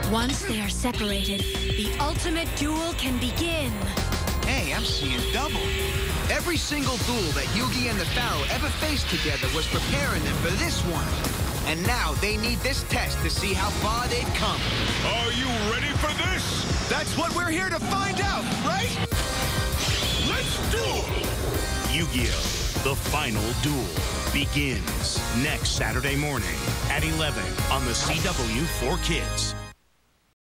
Once they are separated, the ultimate duel can begin. Hey, I'm seeing double. Every single duel that Yugi and the Pharaoh ever faced together was preparing them for this one. And now they need this test to see how far they've come. Are you ready for this? That's what we're here to find out, right? Let's duel! Yu-Gi-Oh! The Final Duel begins next Saturday morning at 11 on the CW4Kids.